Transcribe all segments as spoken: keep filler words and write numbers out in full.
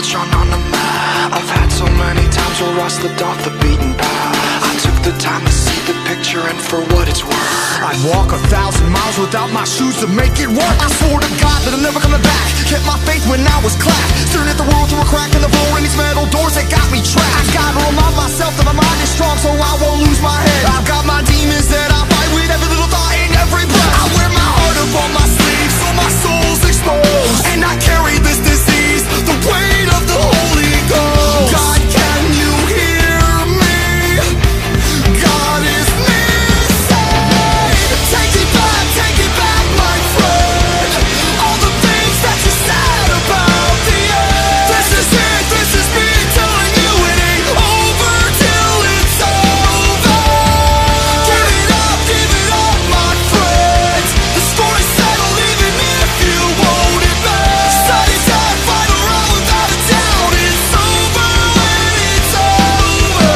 drawn on the map. I've had so many times where I slipped off the beaten path. I took the time to see the picture, and for what it's worth, I'd walk a thousand miles without my shoes to make it work. I swore to God that I'm never coming back. Kept my faith when I was clapped. Staring at the world through a crack in the floor, and these metal doors that got me trapped. I gotta remind myself that my mind is strong, so I won't lose my head. I've got my demons that I fight with every little thought and every breath. I wear my heart up on my sleeve, so my soul's exposed, and I carry this disease, the weight of the Holy Ghost. God, can you hear me? God is missing. Take it back, take it back, my friend. All the things that you said about the end. This is it, this is me telling you it ain't over till it's over. Give it up, give it up, my friends. The story's settled even if you won't admit. Study time, final round without a doubt. It's over when it's over.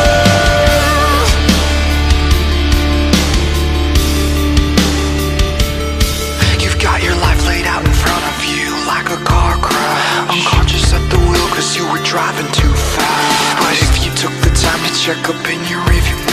you've got your life laid out in front of you like a car crash. Unconscious at the wheel cause you were driving too fast. But if you took the time to check up in your rearview